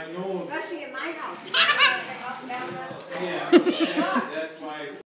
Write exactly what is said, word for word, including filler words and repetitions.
I know. Especially in my house. Yeah, that's why.